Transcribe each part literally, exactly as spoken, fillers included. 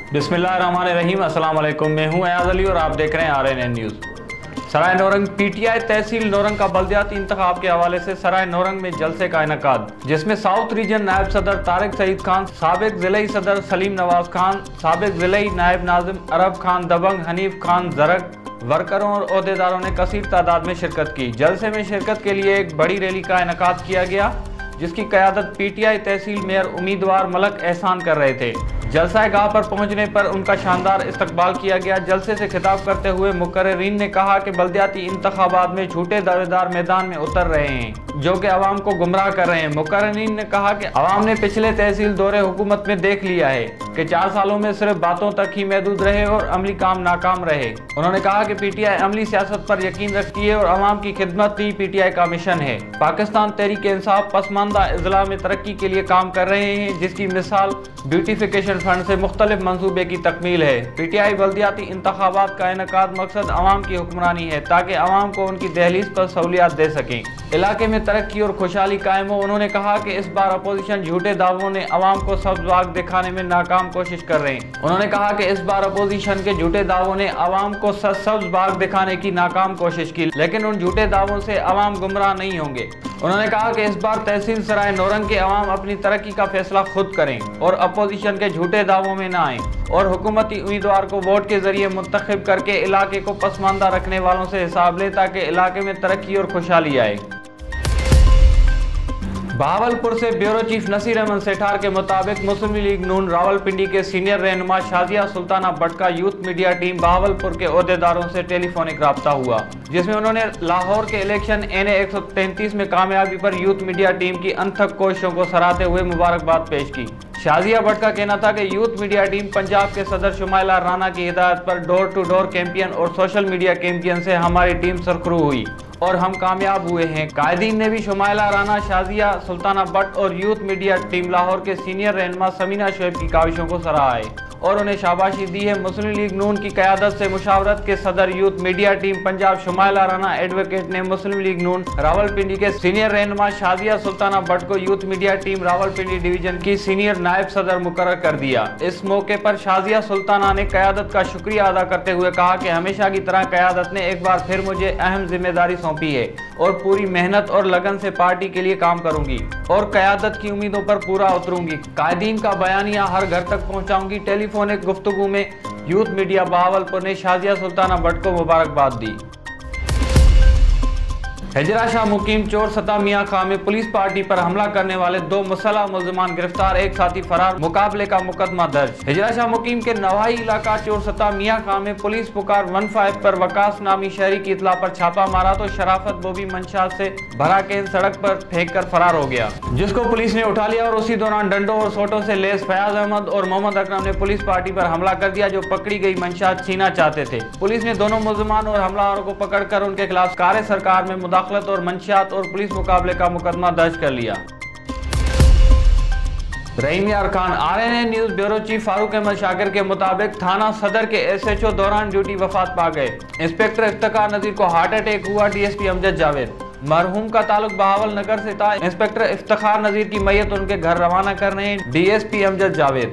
बिस्मिल्लाहिर्रहमानिर्रहीम। अस्सलाम वालेकुम। मैं हूं अयाज अली और आप देख रहे हैं R N N news. Sarai Naurang PTI तहसील नौरंग का बल्दियाती इंतखाब के हवाले से सराय नौरंग में जलसे का इनेकाद, जिसमें साउथ रीजन नायब सदर तारिक सईद खान, साबिक जिले सदर सलीम नवाज खान, साबिक जिले नायब नाजिम अरब खान दबंग, हनीफ खान जरग, वर्करों और ओहदेदारों ने कसीर तादाद में शिरकत की। जलसे में शिरकत के लिए एक बड़ी रैली का इनेकाद किया गया, जिसकी क़यादत पीटीआई तहसील मेयर उम्मीदवार मलक एहसान कर रहे थे। जलसा गाह पर पहुंचने पर उनका शानदार इस्तकबाल किया गया। जलसे से खिताब करते हुए मुकर्रिरीन ने कहा कि बल्दियाती इंतखाबात में झूठे दावेदार मैदान में उतर रहे हैं, जो कि अवाम को गुमराह कर रहे हैं। मुकर्रिरीन ने कहा कि अवाम ने पिछले तहसील दौरे हुकूमत में देख लिया है कि चार सालों में सिर्फ बातों तक ही महदूद रहे और अमली काम नाकाम रहे। उन्होंने कहा कि पीटीआई अमली सियासत पर यकीन रखती है और अवाम की खिदमत ही पीटीआई का मिशन है। पाकिस्तान तहरीक इंसाफ पसमानदा अजला में तरक्की के लिए काम कर रहे हैं, जिसकी मिसाल ब्यूटिफिकेशन फंड से मुख्तलिफ मंसूबे की तकमील है। पीटीआई बल्दियाती इंतखाबात का इनेकाद मकसद अवाम की हुक्मरानी है, ताकि अवाम को उनकी दहलीज पर सहूलियात दे सकें, इलाके में तरक्की और खुशहाली कायम हो। उन्होंने कहा कि इस बार अपोजिशन झूठे दावों ने अवाम को सब्ज बाग दिखाने में नाकाम कोशिश कर रहे हैं। उन्होंने कहा कि इस बार अपोजिशन के झूठे दावों ने अवाम को सब्ज बाग दिखाने की नाकाम कोशिश की, लेकिन उन झूठे दावों से अवाम गुमराह नहीं होंगे। उन्होंने कहा कि इस बार तहसील सराय नौरंग के अवाम अपनी तरक्की का फैसला खुद करें और अपोजिशन के झूठे दावों में न आए और हुकूमती उम्मीदवार को वोट के जरिए मुंतखब करके इलाके को पसमानदा रखने वालों से हिसाब ले, ताकि इलाके में तरक्की और खुशहाली आए। बहावलपुर से ब्यूरो चीफ नसीर अहमद सेठार के मुताबिक मुस्लिम लीग नून रावलपिंडी के सीनियर रहनुमा शाजिया सुल्ताना भट्ट का यूथ मीडिया टीम बहावलपुर के ओहदेदारों से टेलीफोनिक राब्ता हुआ, जिसमें उन्होंने लाहौर के इलेक्शन एन ए एक सौ तैंतीस में कामयाबी पर यूथ मीडिया टीम की अनथक कोशिशों को सराहते हुए मुबारकबाद पेश की। शाजिया भट्ट का कहना था कि यूथ मीडिया टीम पंजाब के सदर शुमाइला राना की हिदायत पर डोर टू डोर कैंपेन और सोशल मीडिया कैंपेन से हमारी टीम सरखरू हुई और हम कामयाब हुए हैं। कायदीन ने भी शुमाइला राना, शाजिया सुल्ताना भट्ट और यूथ मीडिया टीम लाहौर के सीनियर रहनुमा समीना शोएब की काविशों को सराहा है और उन्हें शाबाशी दी है। मुस्लिम लीग नून की क़यादत से मुशावरत के सदर youth media team Punjab Shumaila Rana advocate ने मुस्लिम लीग नून रावलपिंडी के सीनियर रहनुमा शाजिया सुल्ताना भट्ट को youth media team Rawalpindi division की सीनियर नायब सदर मुकर्रर कर दिया। इस मौके पर शाजिया सुल्ताना ने क़यादत का शुक्रिया अदा करते हुए कहा कि हमेशा की तरह क़यादत ने एक बार फिर मुझे अहम जिम्मेदारी सौंपी है और पूरी मेहनत और लगन से पार्टी के लिए काम करूंगी और क़यादत की उम्मीदों पर पूरा उतरूंगी। कायदीन का बयानिया हर घर तक पहुंचाऊंगी। टेलीफोनिक गुफ्तगू में यूथ मीडिया बहावलपुर ने शाजिया सुल्ताना भट्ट को मुबारकबाद दी। हिजरा शाह मुकीम चोर सता मियाँ खां में पुलिस पार्टी पर हमला करने वाले दो मुसल्लह मुल्ज़िमान गिरफ्तार, एक साथी फरार, मुकाबले का मुकदमा दर्ज। हिजरा शाह मुकीम के नवाही इलाका चोर सता मियाँ खां में पुलिस पुकार वन फाइव पर वकास नामी शहरी की इतला पर छापा मारा तो शराफत बोबी मंशात से भरा केन सड़क पर फेंक कर फरार हो गया, जिसको पुलिस ने उठा लिया और उसी दौरान डंडों और सोटों से लेस फयाज अहमद और मोहम्मद अकरम ने पुलिस पार्टी पर हमला कर दिया, जो पकड़ी गई मंशात छीना चाहते थे। पुलिस ने दोनों मुल्ज़िमान और हमलावरों को पकड़कर उनके खिलाफ कार्य सरकार में मुदाखलत और मंशियात और पुलिस मुकाबले का मुकदमा दर्ज कर लिया। Rahim Yar Khan, R N A news bureau chief Farooq Ahmed Shakir के मुताबिक थाना सदर के एस एच ओ दौरान ड्यूटी वफात पा गए। इंस्पेक्टर इफ्तिखार नजीर को हार्ट अटैक हुआ। D S P Amjad Javed, मरहूम का ताल्लुक बहावल नगर से था। इंस्पेक्टर इफ्तिखार नजीर की मैयत उनके घर रवाना कर रहे हैं। D S P Amjad Javed.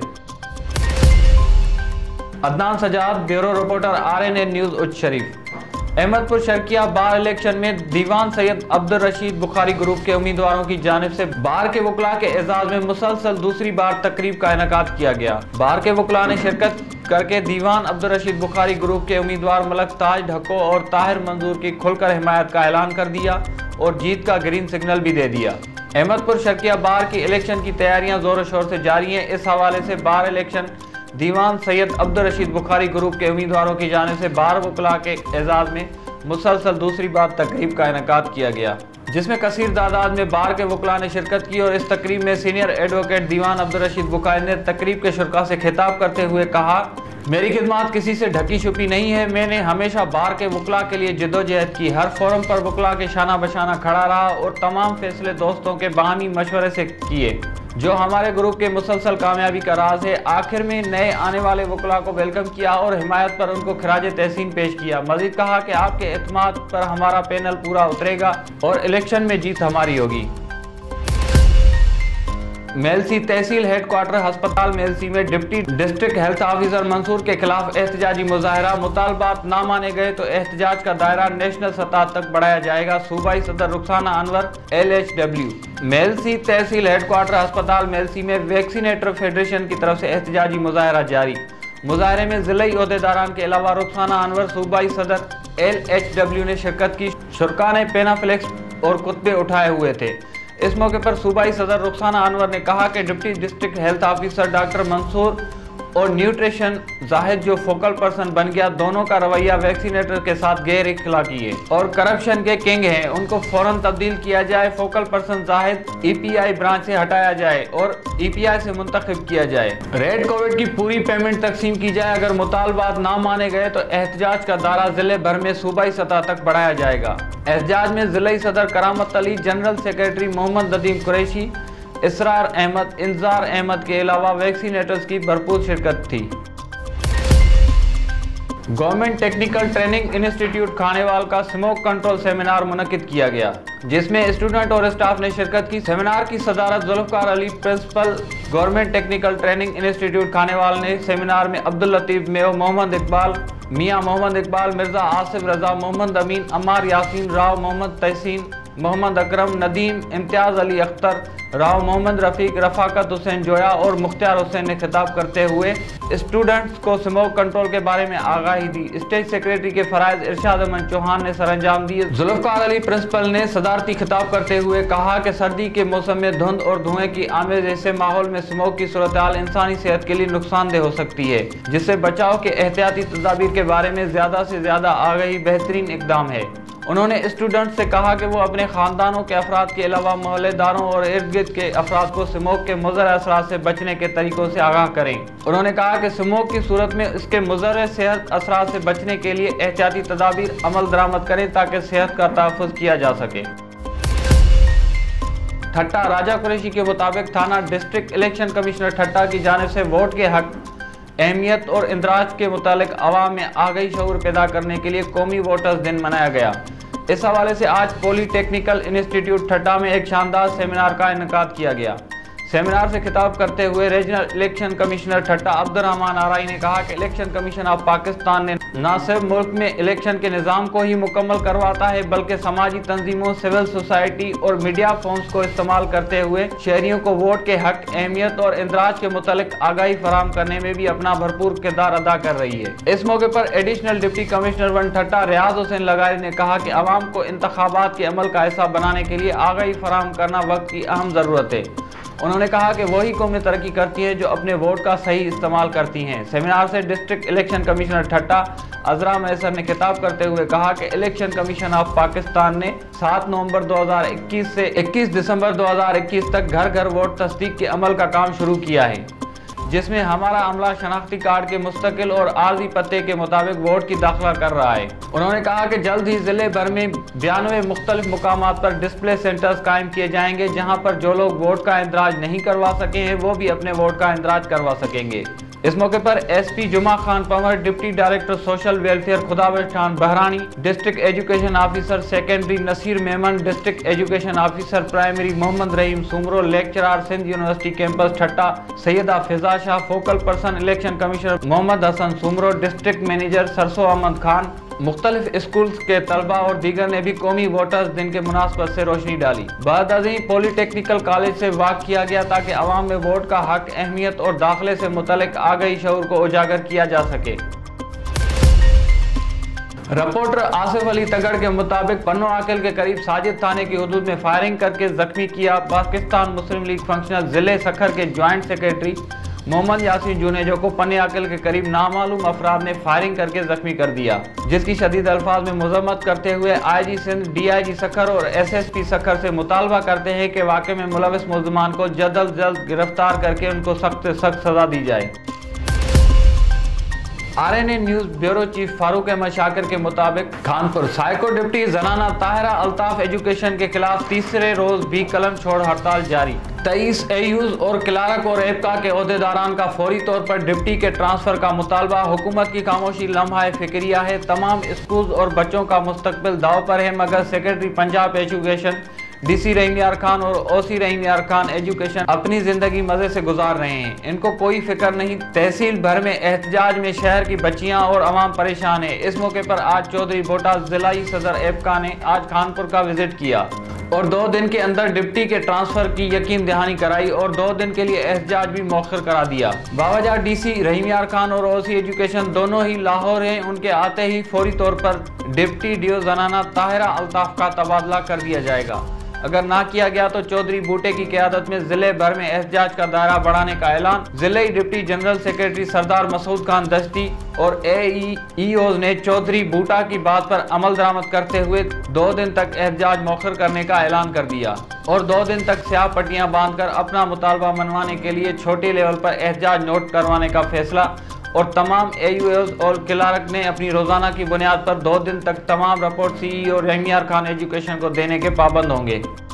Adnan Sajjad, bureau reporter, R N A news Uch Sharif. Ahmedpur Sharqia bar election में दीवान सैयद अब्दुल रशीद बुखारी ग्रुप के उम्मीदवारों की जानिब से बार के वकला के एजाज में मुसलसल दूसरी बार तकरीब का इनेकाद किया गया। बार के वकला ने शिरकत करके दीवान अब्दुल रशीद बुखारी ग्रुप के उम्मीदवार मलक ताज ढक्को और ताहिर मंजूर की खुलकर हिमायत का ऐलान कर दिया और जीत का ग्रीन सिग्नल भी दे दिया। अहमदपुर शर्किया बार की इलेक्शन की तैयारियां जोर शोर से जारी हैं। इस हवाले से bar election Diwan Syed Abdul Rashid Bukhari group के उम्मीदवारों की जानिब से बार वकला के एजाज में मुसलसल दूसरी बार तकरीब का इनेकाद किया गया, जिसमें कसीर तादाद में बार के वकला ने शिरकत की और इस तकरीब में सीनियर एडवोकेट दीवान अब्दुल रशीद बुखारी ने तकरीब के शुरका से खिताब करते हुए कहा, मेरी खिदमत किसी से ढकी छुपी नहीं है। मैंने हमेशा बार के वकला के लिए जद्दोजहद की, हर फोरम पर वकला के शाना बशाना खड़ा रहा और तमाम फैसले दोस्तों के बाहमी मशवरे से किए, जो हमारे ग्रुप के मुसलसल कामयाबी का राज है। आखिर में नए आने वाले वकला को वेलकम किया और हिमायत पर उनको खराज तहसीन पेश किया। मजीद कहा कि आपके एतमाद पर हमारा पैनल पूरा उतरेगा और इलेक्शन में जीत हमारी होगी। मेलसी तहसील हेडक्वार्टर अस्पताल मेलसी में deputy district health officer Mansoor के खिलाफ एहतजाजी मुजाहरा। मुतालबात ना माने गए तो एहतजाज का दायरा नेशनल सतह तक बढ़ाया जाएगा। सूबाई सदर Rukhsana Anwar L H W. Mailsi तहसील हेडक्वार्टर अस्पताल मेलसी में वैक्सीनेटर फेडरेशन की तरफ से एहतजाजी मुजाहरा जारी। मुजाहरे में जिले ओहदेदारान के अलावा रुखसाना अनवर, सूबाई सदर एल एच डब्ल्यू ने शिरकत की। शुरका ने पेनाफ्लेक्स और कुतबे उठाए हुए थे। इस मौके पर सूबाई सदर रुखसाना अनवर ने कहा कि deputy district health officer doctor Mansoor और न्यूट्रिशन जाहिद जो फोकल पर्सन बन गया, दोनों का रवैया वैक्सीनेटर के साथ गैर इखलाकी है और करप्शन के किंग हैं। उनको फौरन तब्दील किया जाए। Focal person Zahid E P I branch से हटाया जाए और ई पी आई से मुंतखब किया जाए। रेड कोविड की पूरी पेमेंट तकसीम की जाए। अगर मुतालबात ना माने गए तो एहतजाज का दायरा जिले भर में सूबाई सतह तक बढ़ाया जाएगा। एहतजाज में जिले सदर करामत अली, जनरल सेक्रेटरी मोहम्मद नदीम कुरैशी, इसरार अहमद, इंजार अहमद के अलावा वैक्सीनेटर्स की भरपूर शिरकत थी। Government technical training institute Khanewal का स्मोक कंट्रोल सेमिनार मुनक्किद किया गया, जिसमें स्टूडेंट और स्टाफ ने शिरकत की। सेमिनार की सदारत Zulfiqar Ali, principal government technical training institute Khanewal ने। सेमिनार में अब्दुल लतीफ मेयो, मोहम्मद इकबाल, मियाँ मोहम्मद इकबाल, मिर्जा आसिफ रजा, मोहम्मद अमीन, अम्मार यासीन राव, मोहम्मद तहसीन, मोहम्मद अकरम, नदीम, इम्तियाज अली अख्तर राव, मोहम्मद रफीक, रफाकत हुसैन जोया और मुख्तार हुसैन ने खिताब करते हुए स्टूडेंट्स को स्मोक कंट्रोल के बारे में आगाही दी। स्टेट सेक्रेटरी के फराइज इरशाद अहमद चौहान ने सरअंजाम दिए। जुल्फकार अली प्रिंसिपल ने सदारती खिताब करते हुए कहा कि सर्दी के मौसम में धुंध और धुएं की आमेज जैसे माहौल में स्मोक की सूरत-ए-हाल इंसानी सेहत के लिए नुकसानदेह हो सकती है, जिससे बचाव के एहतियाती तदाबीर के बारे में ज्यादा से ज्यादा आगाही बेहतरीन इकदाम है। उन्होंने स्टूडेंट से कहा कि वो अपने खानदानों के अफराद के अलावा मोहल्लेदारों और इर्द गिर्द के अफराद को स्मोक के मुज़र असरात से बचने के तरीकों से आगाह करें। उन्होंने कहा कि स्मोक की सूरत में इसके मुज़र सेहत असरात से बचने के लिए एहतियाती तदाबीर अमल दरामद करें ताकि सेहत का तहफ़्फ़ुज़ किया जा सके। ठट्टा राजा कुरैशी के मुताबिक थाना डिस्ट्रिक्ट इलेक्शन कमिश्नर ठट्टा की जानिब से वोट के हक, अहमियत और इंदराज के मुतालिक अवाम में आगाही शऊर पैदा करने के लिए कौमी वोटर्स दिन मनाया गया। इस हवाले से आज पॉलीटेक्निकल इंस्टीट्यूट ठट्टा में एक शानदार सेमिनार का इनेकाद किया गया। सेमिनार से खिताब करते हुए regional election commissioner Thatta Abdurrahman Arain ने कहा कि इलेक्शन कमीशन ऑफ पाकिस्तान ने न सिर्फ मुल्क में इलेक्शन के निज़ाम को ही मुकम्मल करवाता है, बल्कि समाजी तंजीमों, सिविल सोसाइटी और मीडिया फॉर्म्स को इस्तेमाल करते हुए शहरियों को वोट के हक, अहमियत और इंदराज के मुतालिक आगाही फराहम करने में भी अपना भरपूर किरदार अदा कर रही है। इस मौके पर additional deputy commissioner one Thatta Riaz Hussain Lagari ने कहा कि अवाम को इंतखाबात के अमल का हिस्सा बनाने के लिए आगाही फराहम करना वक्त की अहम ज़रूरत है। उन्होंने कहा कि वही कौमें तरक्की करती हैं जो अपने वोट का सही इस्तेमाल करती हैं। सेमिनार से district election commissioner Thatta Azra Maisar ने खिताब करते हुए कहा कि इलेक्शन कमीशन ऑफ पाकिस्तान ने सात नवंबर दो हज़ार इक्कीस से इक्कीस दिसंबर दो हज़ार इक्कीस तक घर घर वोट तस्दीक के अमल का काम शुरू किया है, जिसमें हमारा अमला शनाख्ती कार्ड के मुस्तकिल और आर्जी पत्ते के मुताबिक वोट की दाखिला कर रहा है। उन्होंने कहा कि जल्द ही जिले भर में बयानवे मुख्तलिफ मुकामात पर डिस्प्ले सेंटर्स कायम किए जाएंगे, जहां पर जो लोग वोट का इंदराज नहीं करवा सके हैं वो भी अपने वोट का इंदराज करवा सकेंगे। इस मौके पर S P Juma Khan Panwar, deputy director social welfare Khudawand Khan Bahrani, district education officer secondary Naseer Memon, district education officer primary Mohammad Rahim Soomro, lecturer Sindh university campus Thatta Syeda Fiza Shah, focal person election commissioner Mohammad Hassan Soomro, district manager Sarso Ahmed Khan, मुख्तलिफ स्कूल्स के तलबा और दीगर ने भी कौमी वोटर्स दिन के मुनासबत से रोशनी डाली। बाद अज़ीं पॉलीटेक्निकल कॉलेज से वाक़ किया गया ताकि अवाम में वोट का हक, अहमियत और दाखिले से मुतल्लिक आगाही शऊर को उजागर किया जा सके। रिपोर्टर आसिफ अली तगड़ के मुताबिक पन्नो आकिल के करीब साजिद थाने की हदूद में फायरिंग करके जख्मी किया पाकिस्तान मुस्लिम लीग फंक्शनल जिले सखर के ज्वाइंट सेक्रेटरी मोहम्मद यासीन जुनेजो को पन्ने आकिल के करीब नामालूम अफराद ने फायरिंग करके जख्मी कर दिया, जिसकी शदीद अल्फाज में मजम्मत करते हुए I G Sindh, D I G Sukkur और एस एस पी सखर से मुतालबा करते हैं कि वाक़े में मुलविस मुल्ज़िमान को जल्द अज जल्द गिरफ्तार करके उनको सख्त से सख्त सजा दी जाए। R N A news bureau chief Farooq Ahmed Shakir के मुताबिक खानपुर साइको डिप्टी जनाना ताहिरा अल्ताफ एजुकेशन के खिलाफ तीसरे रोज भी कलम छोड़ हड़ताल जारी। तेईस ए यूज़ और क्लार्क और एबका के ओहदेदारान का फौरी तौर पर डिप्टी के ट्रांसफर का मुतालबा। हुकूमत की खामोशी लम्हा फिक्रिया है। तमाम स्कूल और बच्चों का मुस्तकबिल दाव पर है, मगर secretary Punjab education DC Rahim Yar Khan और ओसी रहीम यार खान एजुकेशन अपनी जिंदगी मजे से गुजार रहे हैं। इनको कोई फिक्र नहीं। तहसील भर में एहतजाज में शहर की बच्चियां और अवाम परेशान है। इस मौके पर आज चौधरी बोटा जिलाई सदर एबका ने आज खानपुर का विजिट किया और दो दिन के अंदर डिप्टी के ट्रांसफर की यकीन दहानी कराई और दो दिन के लिए एहतजाज भी मौखर करा दिया। बावजह डीसी रहीम यार खान और ओसी एजुकेशन दोनों ही लाहौर हैं। उनके आते ही फौरी तौर पर डिप्टी डीओ जनाना ताहिरा अल्ताफ का तबादला कर दिया जाएगा। अगर ना किया गया तो चौधरी बूटे की क़यादत में जिले भर में एहतजाज का दायरा बढ़ाने का ऐलान। जिले deputy general secretary Sardar Masood Khan Dashti और एईओज ने चौधरी बूटा की बात पर अमल दरामद करते हुए दो दिन तक एहतजाज मौखर करने का ऐलान कर दिया और दो दिन तक स्याह पट्टियां बांधकर अपना मुतालबा मनवाने के लिए छोटे लेवल पर एहतजाज नोट करवाने का फैसला। और तमाम एयूओज और क्लार्क ने अपनी रोजाना की बुनियाद पर दो दिन तक तमाम रिपोर्ट सीई और रहीम यार खान एजुकेशन को देने के पाबंद होंगे।